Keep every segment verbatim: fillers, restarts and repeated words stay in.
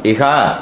Hija.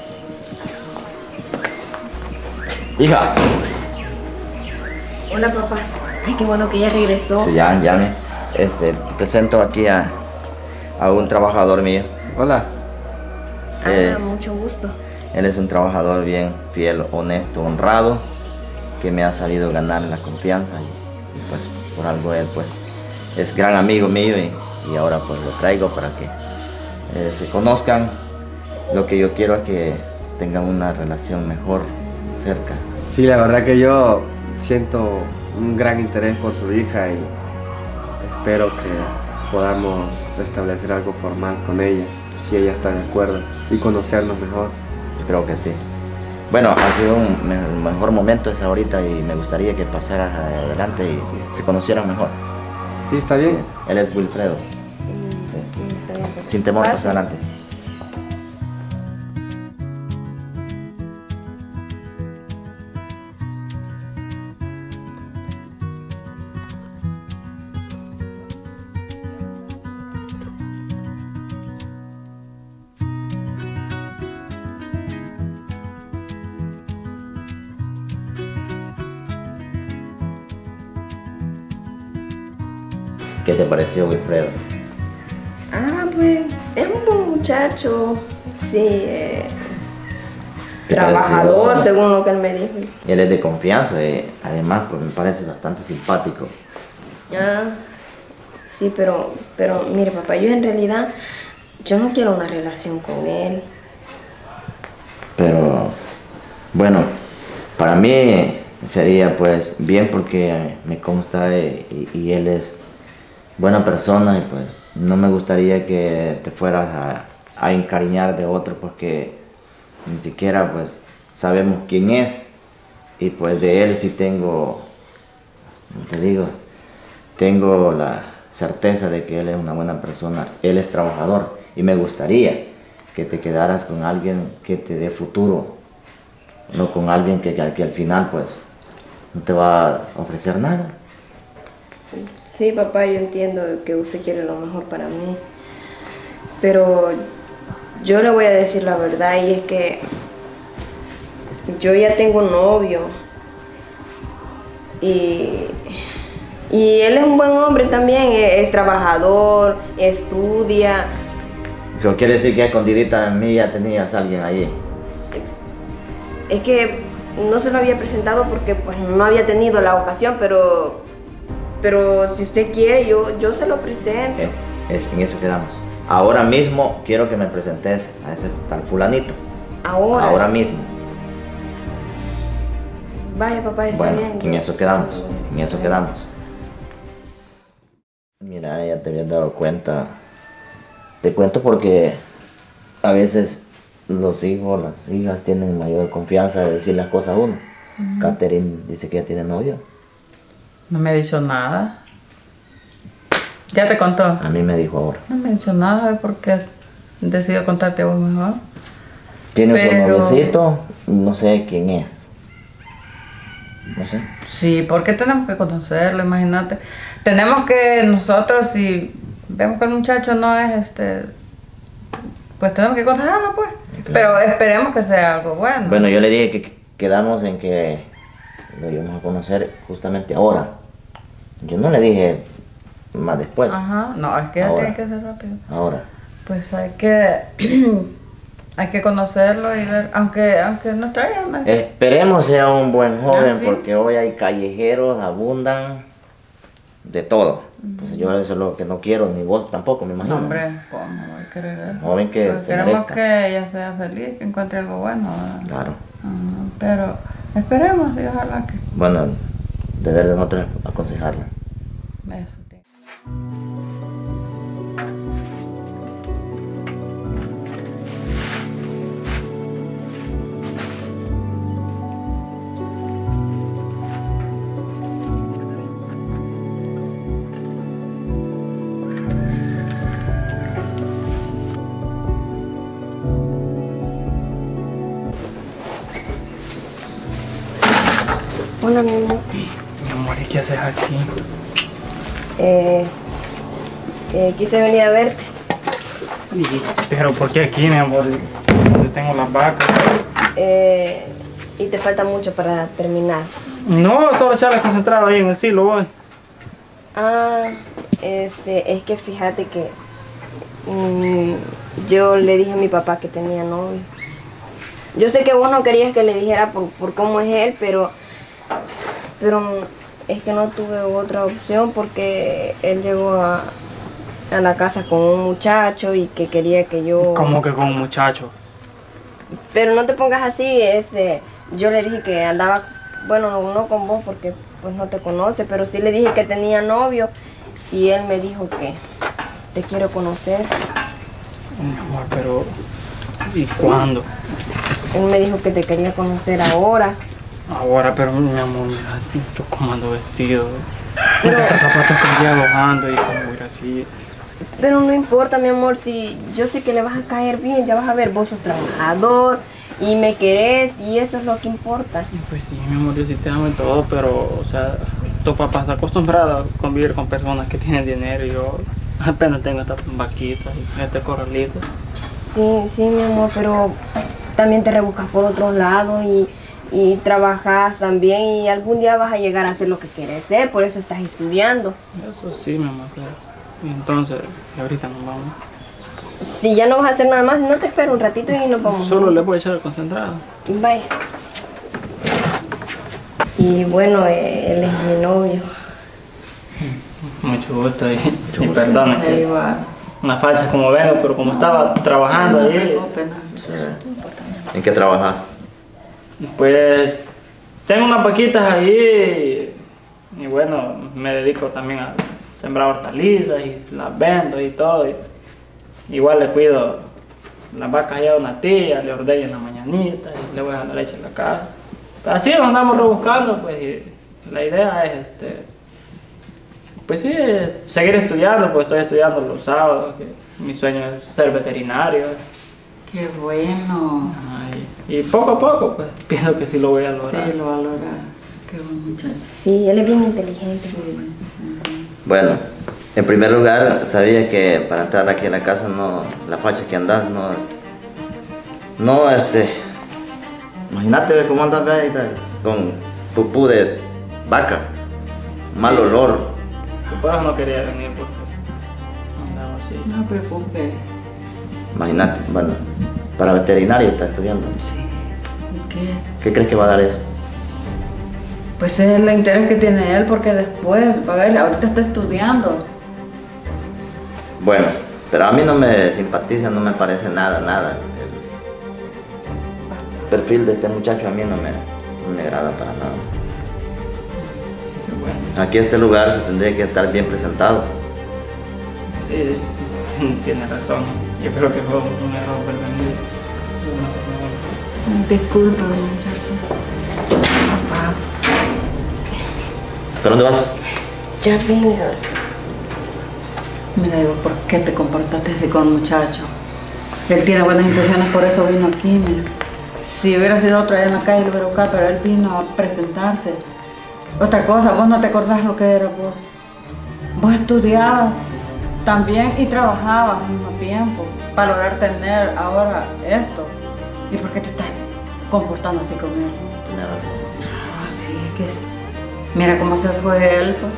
Hija. Hola, papá. Ay, qué bueno que ya regresó. Sí, ya, ya me... Este, te presento aquí a, a un trabajador mío. Hola. Ah, Eh, mucho gusto. Él es un trabajador bien fiel, honesto, honrado, que me ha sabido ganar la confianza y, y pues por algo él pues es gran amigo mío y, y ahora pues lo traigo para que eh, se conozcan. Lo que yo quiero es que tengan una relación mejor cerca. Sí, la verdad que yo siento un gran interés por su hija y espero que podamos establecer algo formal con ella, si ella está de acuerdo, y conocernos mejor. Yo creo que sí. Bueno, ha sido un me el mejor momento es ahorita y me gustaría que pasaras adelante y sí, se conocieran mejor. Sí, está bien. Sí, él es Wilfredo. Mm, Sí. está bien, papá. Sin temor, pasa adelante. ¿Qué te pareció, Wilfredo? Ah, pues es un buen muchacho. Sí, eh, ¿Te trabajador, pareció? según lo que él me dijo. Él es de confianza y además pues, me parece bastante simpático. Ah, sí, pero, pero mire, papá, yo en realidad, yo no quiero una relación con él. Pero, bueno, para mí sería pues bien porque me consta y, y, y él es buena persona y pues no me gustaría que te fueras a, a encariñar de otro porque ni siquiera pues sabemos quién es y pues de él sí tengo, como te digo, tengo la certeza de que él es una buena persona, él es trabajador y me gustaría que te quedaras con alguien que te dé futuro, no con alguien que, que, que al final pues no te va a ofrecer nada. Sí, papá, yo entiendo que usted quiere lo mejor para mí, pero yo le voy a decir la verdad y es que yo ya tengo novio y, y él es un buen hombre también, es, es trabajador, estudia. ¿Qué quiere decir que escondidita en mí ya tenías a alguien allí? Es que no se lo había presentado porque pues no había tenido la ocasión, pero... Pero si usted quiere, yo, yo se lo presento. Eh, es, en eso quedamos. Ahora mismo quiero que me presentes a ese tal fulanito. Ahora. Ahora mismo. Vaya, papá, está Bueno, bien. en eso quedamos. En eso quedamos. Mira, ya te habías dado cuenta. Te cuento porque a veces los hijos, las hijas tienen mayor confianza de decir las cosas a uno. Uh-huh. Catherine dice que ya tiene novio. No me ha dicho nada. ¿Ya te contó? A mí me dijo ahora. No me ha dicho nada, ¿sabes por qué decidió contarte a vos mejor? Tiene Pero... otro noviecito, no sé quién es. No sé. Sí, porque tenemos que conocerlo, imagínate. Tenemos que nosotros, si vemos que el muchacho no es este, pues tenemos que conocerlo, pues. Claro. Pero esperemos que sea algo bueno. Bueno, yo le dije que quedamos en que lo íbamos a conocer justamente ahora. Yo no le dije más después. Ajá, no, es que ahora. Tiene que ser rápido. Ahora. Pues hay que hay que conocerlo y ver, aunque aunque no traiga más. Esperemos sea un buen joven, ¿Ah, sí? porque hoy hay callejeros, abundan de todo. Uh-huh. Pues yo eso es lo que no quiero, ni vos tampoco, me imagino. No, hombre, ¿cómo voy a querer eso? Joven que pues se queremos merezca. que ella sea feliz, que encuentre algo bueno, ¿verdad? Claro. Uh-huh. Pero esperemos y ojalá que... Bueno, deber de nosotros aconsejarla. Eso, tío. Hola, mi amor. Mi amor, ¿y qué haces aquí? Eh, eh, quise venir a verte. Y- pero ¿por qué aquí, mi amor? Donde tengo las vacas. Eh, y te falta mucho para terminar. No, solo echarle concentrado ahí en el silo, voy. Ah, este, es que fíjate que mm, yo le dije a mi papá que tenía novio. Yo sé que vos no querías que le dijera por, por cómo es él, pero, pero es que no tuve otra opción porque él llegó a, a la casa con un muchacho y que quería que yo... Como que con un muchacho. Pero no te pongas así, este, yo le dije que andaba, bueno, no, no con vos porque pues no te conoce, pero sí le dije que tenía novio y él me dijo que te quiero conocer. Mi amor, pero... ¿y cuándo? Él me dijo que te quería conocer ahora. Ahora, pero mi amor, mira, yo como ando vestido. Con estos zapatos cambiados ando y como ir así. Pero no importa, mi amor, si yo sé que le vas a caer bien, ya vas a ver, vos sos trabajador y me querés y eso es lo que importa. Pues sí, mi amor, yo sí te amo y todo, pero, o sea, tu papá está acostumbrado a convivir con personas que tienen dinero y yo apenas tengo estas vaquitas y este corralito. Sí, sí, mi amor, pero también te rebuscas por otros lados y, y trabajas también y algún día vas a llegar a ser lo que quieres ser, por eso estás estudiando. Eso sí, mi amor, claro. Y entonces, y ahorita nos vamos. Si ya no vas a hacer nada más, no te espero un ratito y nos vamos. Solo le voy a echar el concentrado. Vaya. Y bueno, eh, él es mi novio. Mucho gusto y, y perdona que una facha como vengo, pero como estaba trabajando ahí, Sí. ¿En qué trabajas? pues tengo unas vaquitas ahí y bueno, me dedico también a sembrar hortalizas y las vendo y todo. Y igual le cuido las vacas allá a una tía, le ordeño en la mañanita y le voy a dar la leche en la casa. Así nos andamos rebuscando, pues y la idea es este, pues sí, seguir estudiando, pues estoy estudiando los sábados, que mi sueño es ser veterinario. Qué bueno. Ay, y poco a poco, pues pienso que sí lo voy a lograr. Sí, lo va a lograr. Qué buen muchacho. Sí, él es bien inteligente. Bueno, en primer lugar, sabía que para entrar aquí a la casa, no, la facha que andas no es... No, este... Imagínate ve, cómo andas ve, ahí, ve, con pupú de vaca, mal Sí. olor. Por eso no quería venir porque andaba así. No se preocupe. Imagínate, bueno, para veterinario está estudiando. Sí. ¿Y qué? ¿Qué crees que va a dar eso? Pues es el interés que tiene él porque después, a ver, ahorita está estudiando. Bueno, pero a mí no me simpatiza, no me parece nada, nada. El perfil de este muchacho a mí no me, no me agrada para nada. Sí, bueno. Aquí este lugar se tendría que estar bien presentado. Sí, tiene razón. Yo creo que fue un error haber venido. Disculpa, muchacho. Papá, ¿Pero dónde vas? ya venga. Mira, digo, ¿por qué te comportaste así con el muchacho? Él tiene buenas intenciones, por eso vino aquí, mira. Si hubiera sido otro allá en la calle, lo hubiera buscado, pero él vino a presentarse. Otra cosa, vos no te acordás lo que era vos. Vos estudiabas también y trabajabas al mismo tiempo para lograr tener ahora esto. ¿Y por qué te estás comportando así con él? Tienes razón. Ah, sí, es que es- mira cómo se fue él, pues.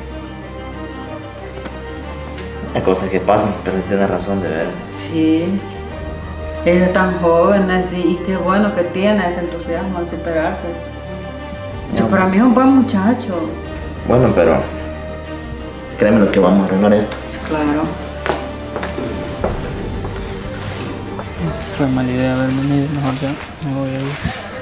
Hay cosas que pasan, pero tienes razón de ver. Sí, ellos están jóvenes y, y qué bueno que tiene ese entusiasmo al superarse. Yo, para mí es un buen muchacho. Bueno, pero créeme lo que vamos a arreglar esto. Claro. Fue mala idea haber venido, mejor ya me voy a ir.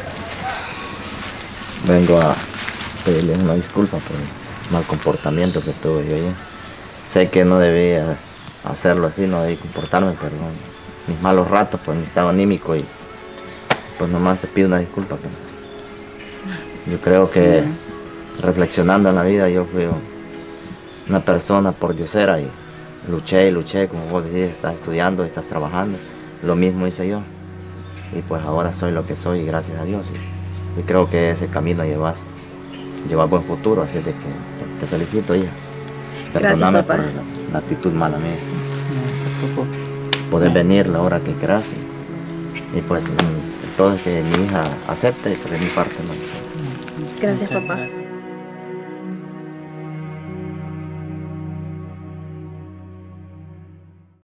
Vengo a pedirle una disculpa por el mal comportamiento que tuve yo ayer. Sé que no debía hacerlo así, no debía comportarme, pero mis malos ratos, pues mi estado anímico y pues nomás te pido una disculpa. Que yo creo que reflexionando en la vida yo fui una persona pordiosera y luché y luché, como vos decís, estás estudiando, estás trabajando, lo mismo hice yo. Y pues ahora soy lo que soy, gracias a Dios. Y, y creo que ese camino llevas, lleva buen futuro, así de que te, te felicito, hija. Gracias, Perdóname papá. por la, la actitud mala mía. No se preocupe. poder venir la hora que quieras. Y, y pues mm, todo es que mi hija acepte y por mi parte no. Gracias, Muchas papá. gracias.